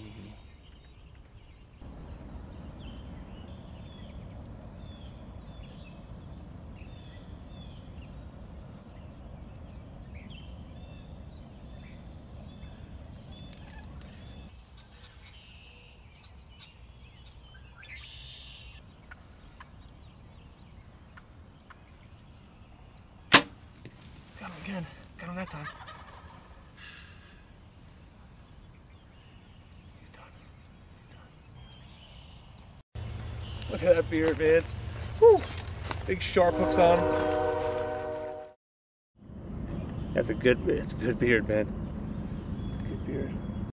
Got him again. Got him that time. He's done. He's done. Look at that beard, man. Woo! Big sharp hooks on him. It's a good beard, man. It's a good beard.